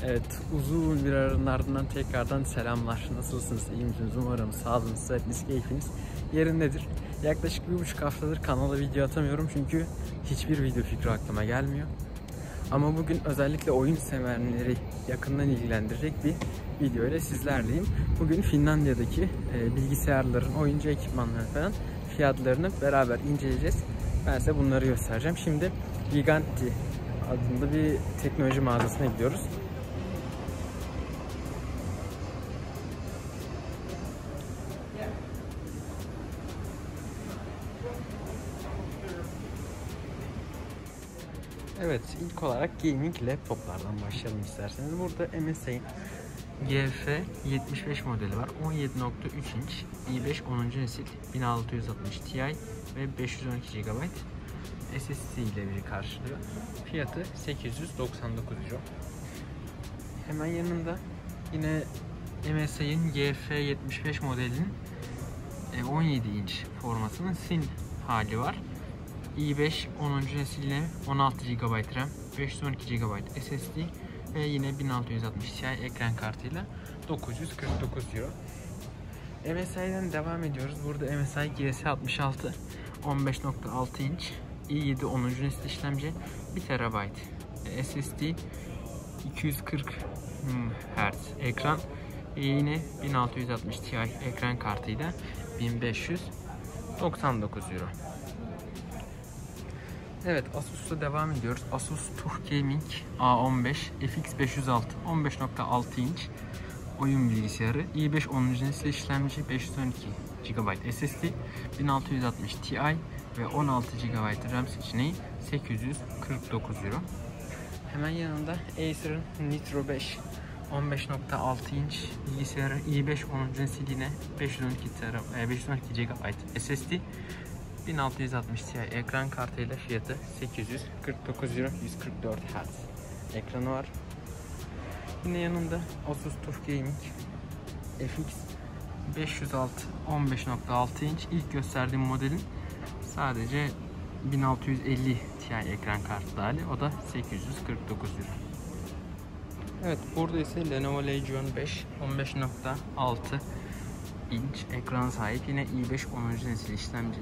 Evet, uzun bir aranın ardından tekrardan selamlar. Nasılsınız, iyi misiniz? Umarım sağlığınız, sıhhatiniz, keyfiniz yerindedir. Yaklaşık 1,5 haftadır kanala video atamıyorum çünkü hiçbir video fikri aklıma gelmiyor. Ama bugün özellikle oyun severleri yakından ilgilendirecek bir video ile sizlerleyim. Bugün Finlandiya'daki bilgisayarların, oyuncu ekipmanları falan fiyatlarını beraber inceleyeceğiz. Ben size bunları göstereceğim. Şimdi Gigantti adında bir teknoloji mağazasına gidiyoruz. Evet, ilk olarak gaming laptoplardan başlayalım isterseniz. Burada MSI'nin GF75 modeli var. 17.3 inç, i5 10. nesil, 1660 Ti ve 512 GB SSD ile biri karşılıyor. Fiyatı 899 euro. Hemen yanında yine MSI'nin GF75 modelinin 17 inç formatının SIN hali var. i5 10. nesil 16 GB RAM, 512 GB SSD ve yine 1660 Ti ekran kartıyla 949 euro. MSI'den devam ediyoruz. Burada MSI GS66 15.6 inç, i7 10. nesil işlemci, 1 TB SSD, 240 Hz ekran, yine 1660 Ti ekran kartıyla 1599 euro. Evet, Asus'ta devam ediyoruz. Asus TUF Gaming A15 FX506 15.6 inç oyun bilgisayarı, i5 10. nesil işlemci, 512 GB SSD, 1660 Ti ve 16 GB RAM seçeneği, 849 euro. Hemen yanında Acer'ın Nitro 5 15.6 inç bilgisayarı, i5 10. nesil yine 512 GB SSD, 1660 Ti ekran kartıyla fiyatı 849 euro, 144 Hz ekranı var. Yine yanında Asus TUF Gaming FX506 15.6 inç, ilk gösterdiğim modelin sadece 1650 Ti ekran kartlı hali, o da 849 euro. Evet, burada ise Lenovo Legion 5 15.6 inç ekran sahip, yine i5 10. nesil işlemci,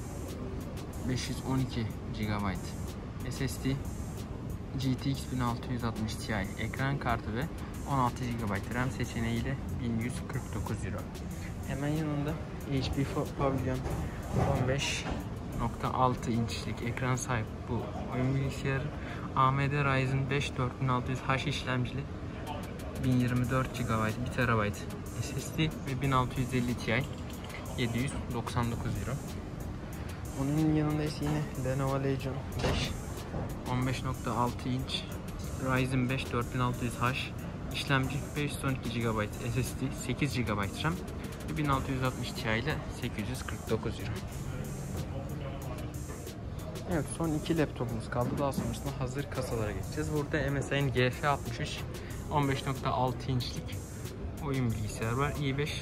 512 GB SSD, GTX 1660 Ti ekran kartı ve 16 GB RAM seçeneğiyle 1149 euro. Hemen yanında HP Pavilion 15.6 inçlik ekran sahip bu oyun bilgisayarı, AMD Ryzen 5 4600H işlemcili, 1024 GB 1 TB SSD ve 1650 Ti, 799 euro. Onun yanında ise yine Lenovo Legion 5 15.6 inç Ryzen 5 4600H işlemci, 512 GB SSD, 8 GB RAM ve 1660 Ti ile 849 euro. Evet, son iki laptopumuz kaldı. Daha sonrasında hazır kasalara geçeceğiz. Burada MSI'nin GF63 15.6 inçlik oyun bilgisayarı var.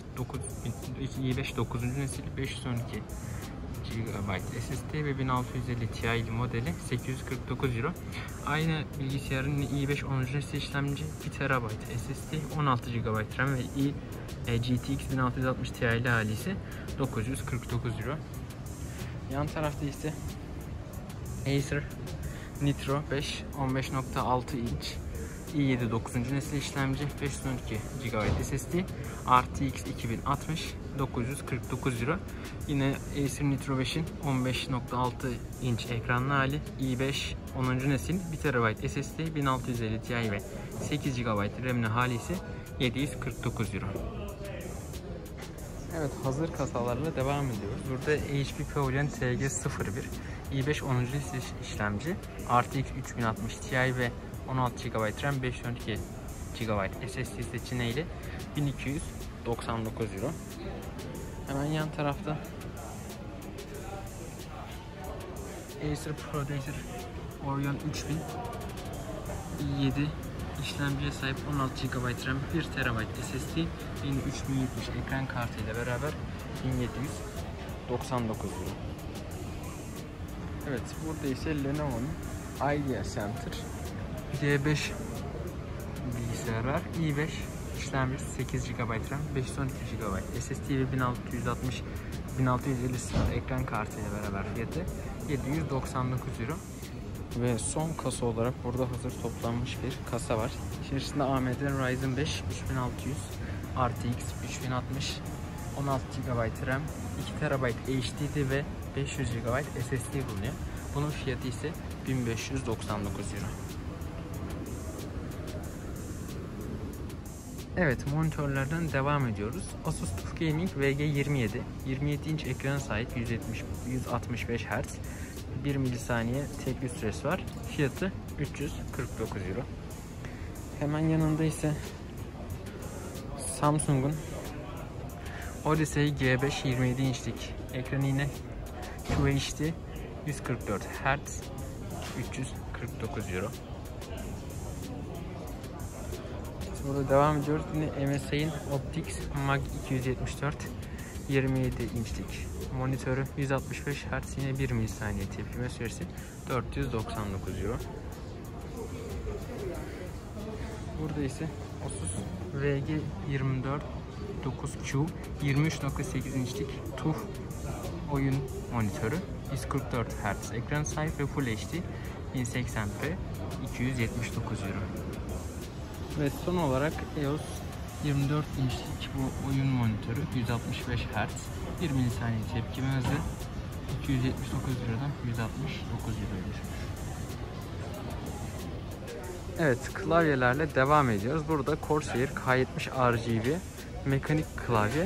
i5 9. nesil, 512 GB SSD ve 1650 Ti modeli, 849 euro. Aynı bilgisayarın i5 10. nesil işlemci, 1 TB SSD, 16 GB RAM ve GTX 1660 Ti ile hali ise 949 euro. Yan tarafta ise Acer Nitro 5 15.6 inç i7 9. nesil işlemci, 512 GB SSD, RTX 2060, 949 euro. Yine Acer Nitro 5'in 15.6 inç ekranlı hali, i5 10. nesil, 1 TB SSD, 1650 Ti ve 8 GB RAM'li hali ise 749 euro. Evet, hazır kasalarla devam ediyoruz. Burada HP Pavilion TG01 i5 10. nesil işlemci, RTX 3060 Ti ve 16 GB RAM, 512 GB SSD seçeneğiyle 1299 euro. Hemen yan tarafta Acer Producer Orion 3000 i7 işlemciye sahip, 16 GB RAM, 1 TB SSD, yine 3070 ekran kartıyla beraber 1799 euro. Evet, burada ise Lenovo'nun Idea Center G5 bilgisayar var. i5 işlemci, 8 GB RAM, 512 GB SSD ve 1650 slot ekran kartı ile beraber fiyatı 799 euro. Ve son kasa olarak burada hazır toplanmış bir kasa var. İçerisinde AMD'nin Ryzen 5 3600 RTX 3060, 16 GB RAM, 2 TB HDD ve 500 GB SSD bulunuyor. Bunun fiyatı ise 1599 euro. Evet, monitörlerden devam ediyoruz. Asus TUF Gaming VG27 27 inç ekrana sahip, 165 Hz, 1 milisaniye tekli süresi var. Fiyatı 349 euro. Hemen yanında ise Samsung'un Odyssey G5 27 inçlik ekranı, yine QHD, 144 Hz, 349 euro. Burada devam ediyoruz. Yine MSI'nin Optix Mag 274 27 inçlik monitörü, 165 Hz, yine 1 milisaniye tepkime süresi, 499 euro. Burada ise Asus VG24 9Q 23.8 inçlik TUF oyun monitörü, 144 Hz ekran sahip ve Full HD 1080p, 279 euro. Ve son olarak EOS 24 inçlik bu oyun monitörü, 165 Hz, 1 milisaniye tepkime hızı, 279 liradan 169 liraya düşmüş. Evet, klavyelerle devam ediyoruz. Burada Corsair K70 RGB mekanik klavye,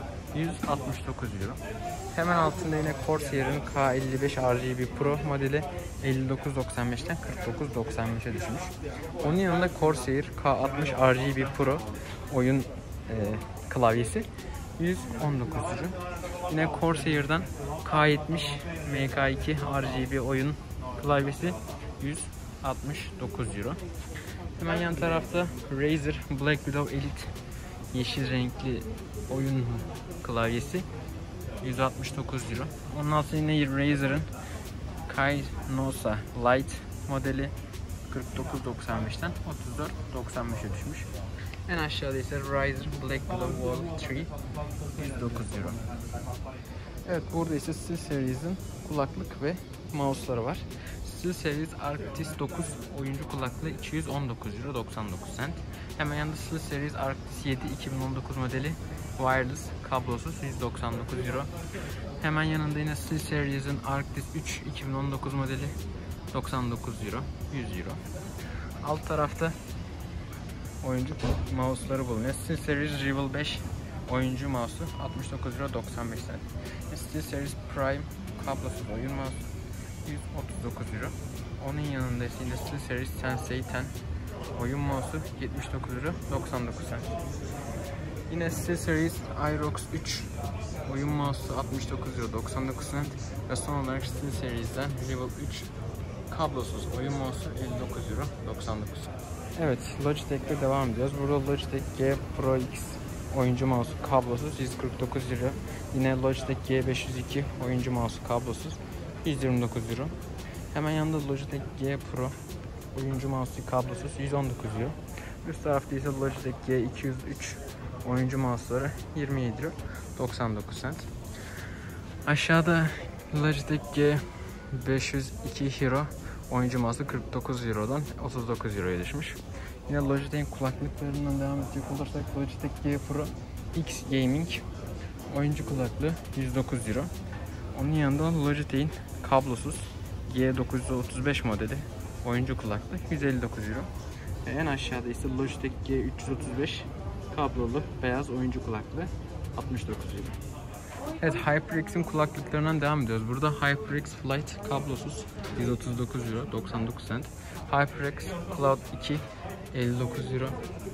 169 euro. Hemen altında yine Corsair'in K55 RGB Pro modeli 59.95'ten 49.95'e düşmüş. Onun yanında Corsair K60 RGB Pro oyun klavyesi 119 euro. Yine Corsair'dan K70 MK2 RGB oyun klavyesi 169 euro. Hemen yan tarafta Razer Black Widow Elite yeşil renkli oyun klavyesi, 169 euro. Onun altında yine Razer'ın Kynosa Lite modeli 49.95'ten 34.95'e düşmüş. En aşağıda ise Razer Black Widow Wall 3 109 euro. Evet, burada ise SteelSeries'in kulaklık ve mouse'ları var. SteelSeries Arctis 9 oyuncu kulaklığı 219 euro 99 cent. Hemen yanında SteelSeries Arctis 7 2019 modeli wireless kablosuz, 199 euro. Hemen yanında yine SteelSeries'in Arctis 3 2019 modeli 99 euro, 100 euro. Alt tarafta oyuncu mouse'ları bulunuyor. SteelSeries Rival 5 oyuncu mouse'u 69 euro 95 cent. SteelSeries Prime kablosuz oyun mouse 139 euro. Onun yanında ise yine SteelSeries Sensei 10 oyun mouse'u 79 euro 99 cent. Yine SteelSeries Aerox 3 oyun mouse'u 69 euro 99 cent. Ve son olarak SteelSeries'den Rival 3 kablosuz oyun mouse'u 59 euro 99 cent. Evet, Logitech'te devam ediyoruz. Burada Logitech G Pro X oyuncu mouse kablosuz 149 euro. Yine Logitech G502 oyuncu mouse kablosuz 129 euro. Hemen yanında Logitech G Pro oyuncu mouse kablosuz 119 euro. Üst tarafta ise Logitech G203 oyuncu mouse'ları 27 euro 99 cent. Aşağıda Logitech G502 Hero oyuncu mouse 49 eurodan 39 euroya düşmüş. Yine Logitech'in kulaklıklarından devam edecek olursak Logitech G Pro X Gaming oyuncu kulaklığı 109 euro. Onun yanında Logitech'in kablosuz G935 modeli oyuncu kulaklık 159 euro. Ve en aşağıda ise Logitech G335 kablolu beyaz oyuncu kulaklığı 69 euro. Evet, HyperX'in kulaklıklarından devam ediyoruz. Burada HyperX Flight kablosuz 139 euro 99 cent. HyperX Cloud 2 59 euro.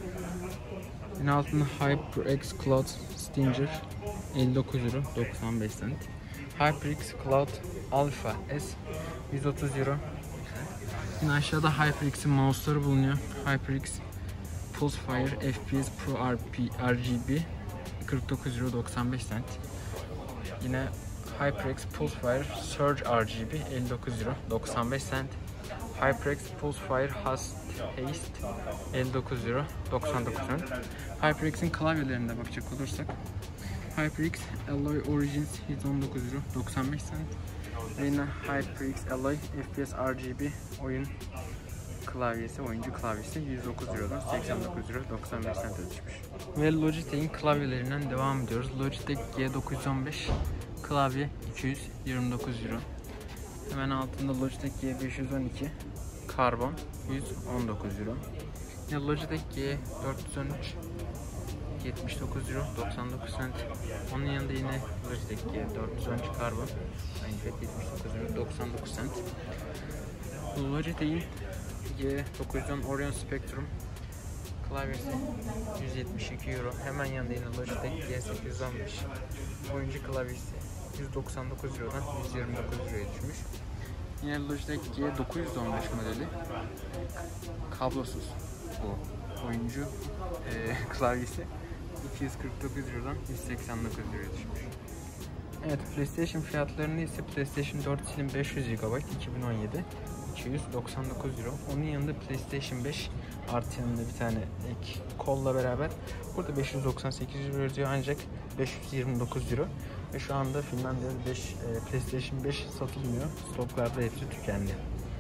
Yine altında HyperX Cloud Stinger 59 euro 95 cent. HyperX Cloud Alpha S 130 euro. Yine aşağıda HyperX'in mouse'ları bulunuyor. HyperX Pulsefire FPS Pro RGB 49 euro 95 cent. Yine HyperX Pulsefire Surge RGB 59 euro 95 cent. HyperX Pulsefire Haste 59 euro 99 cent. HyperX'in klavyelerine bakacak olursak HyperX Alloy Origins 119 euro 95 cent. Yine HyperX Alloy FPS RGB oyun klavyesi, oyuncu klavyesi 109 eurodan 89 euro 95 cent'e düşmüş. Ve Logitech'in klavyelerinden devam ediyoruz. Logitech G915 klavye 229 euro. Hemen altında Logitech G512 karbon 119 euro. Yine Logitech G413 79 euro 99 cent. Onun yanında yine Logitech G413 karbon aynı fiyat 79 euro 99 cent. Logitech'in G910 Orion Spectrum klavyesi 172 euro. Hemen yanında yine Logitech G815 oyuncu klavyesi 199 eurodan 129 euroya düşmüş. Yine Logitech G915 modeli kablosuz bu oyuncu klavyesi 249 eurodan 189 euroya düşmüş. Evet, PlayStation fiyatlarını ise PlayStation 4 Slim 500 GB 2017 299 euro. Onun yanında PlayStation 5 artı yanında bir tane ek kolla beraber burada 598 euro yazıyor ancak 529 euro. Ve şu anda Finlandiya'da PlayStation 5 satılmıyor. Stoklarda hepsi tükendi.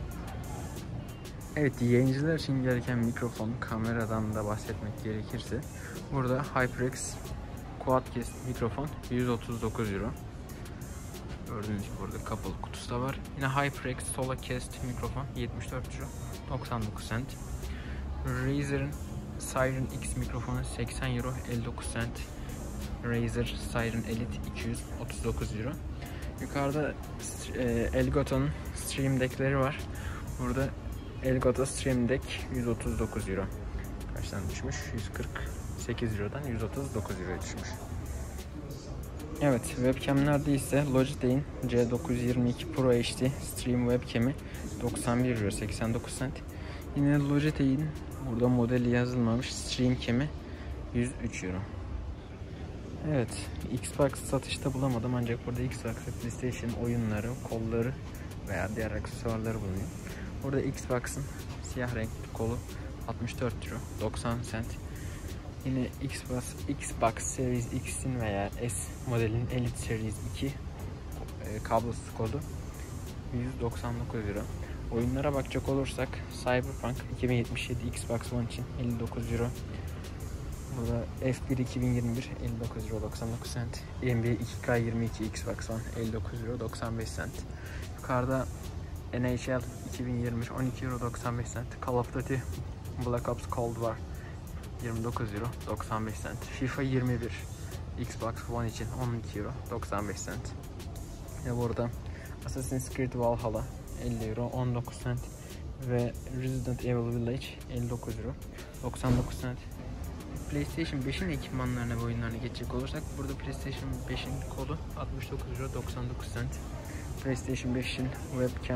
Evet, yayıncılar için gereken mikrofon, kameradan da bahsetmek gerekirse burada HyperX Quadcast mikrofon 139 euro. Gördüğünüz gibi burada kapalı kutusu da var. Yine HyperX Solacast mikrofon 74 euro 99 cent. Razer'ın Siren X mikrofonu 80 euro 59 cent. Razer Siren Elite 239 euro. Yukarıda Elgato'nun Stream Deck'leri var. Burada Elgato Stream Deck 139 euro. Kaçtan düşmüş? 148 eurodan 139 euroya düşmüş. Evet, webcamlerde ise Logitech'in C922 Pro HD Stream webcam'i 91 euro 89 cent. Yine Logitech'in burada modeli yazılmamış Stream cam'i 103 euro. Evet, Xbox satışta bulamadım ancak burada Xbox ve PlayStation oyunları, kolları veya diğer aksesuarları bulunuyor. Burada Xbox'ın siyah renkli kolu 64 euro 90 cent. Yine Xbox Series X'in veya S modelinin Elite Series 2 kablosuz kodu 199 euro. Oyunlara bakacak olursak Cyberpunk 2077 Xbox One için 59 euro. Burada F1 2021 59 euro 99 cent. NBA 2K22 Xbox One 59 euro 95 cent. Yukarıda NHL 2021 12 euro 95 cent. Call of Duty Black Ops Cold War 29 euro 95 cent. FIFA 21 Xbox One için 12 euro 95 cent. Ve burada Assassin's Creed Valhalla 50 euro 19 cent ve Resident Evil Village 59 euro 99 cent. PlayStation 5'in ekipmanlarına ve oyunlarına geçecek olursak burada PlayStation 5'in kodu 69 euro 99 cent. PlayStation 5'in webcam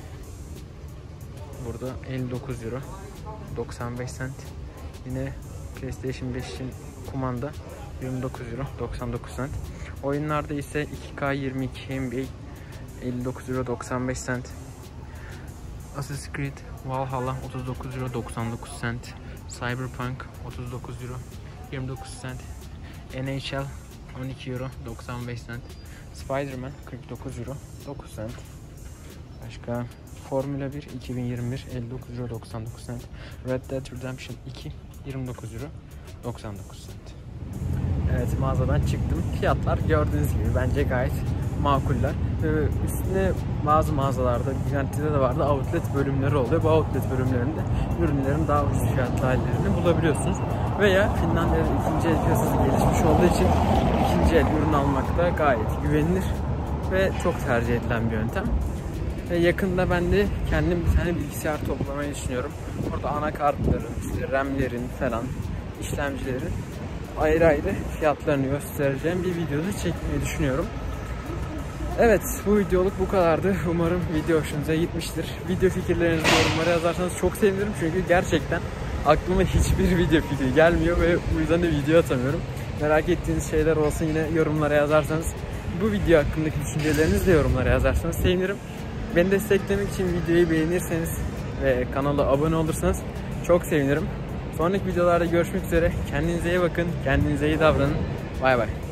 burada 59 euro 95 cent. Yine PlayStation 5'in kumanda 29 euro 99 cent. Oyunlarda ise 2K22 NBA 59 euro 95 cent. Assassin's Creed Valhalla 39 euro 99 cent. Cyberpunk 39 euro 29 cent. NHL 12 euro 95 cent. Spider-Man 49 euro 9 cent. Başka Formula 1 2021 59 euro 99 cent. Red Dead Redemption 2 29 euro 99 cent. Evet, mağazadan çıktım. Fiyatlar gördüğünüz gibi bence gayet makuller. Üstüne bazı mağazalarda, Giganti'de de vardı, outlet bölümleri oluyor. Bu outlet bölümlerinde ürünlerin daha ucuz fiyatlı hallerini bulabiliyorsunuz. Veya Finlandiya'da ikinci el piyasası gelişmiş olduğu için ikinci el ürün almak da gayet güvenilir ve çok tercih edilen bir yöntem. Ve yakında ben de kendim bir tane bilgisayar toplamayı düşünüyorum. Burada anakartların, işte RAM'lerin falan, işlemcilerin ayrı ayrı fiyatlarını göstereceğim bir videoda çekmeyi düşünüyorum. Evet, bu videoluk bu kadardı. Umarım video hoşunuza gitmiştir. Video fikirlerinizi yorumlara yazarsanız çok sevinirim. Çünkü gerçekten aklıma hiçbir video fikri gelmiyor ve bu yüzden de video atamıyorum. Merak ettiğiniz şeyler olsa yine yorumlara yazarsanız, bu video hakkındaki düşüncelerinizi de yorumlara yazarsanız sevinirim. Beni desteklemek için videoyu beğenirseniz ve kanala abone olursanız çok sevinirim. Sonraki videolarda görüşmek üzere. Kendinize iyi bakın. Kendinize iyi davranın. Bay bay.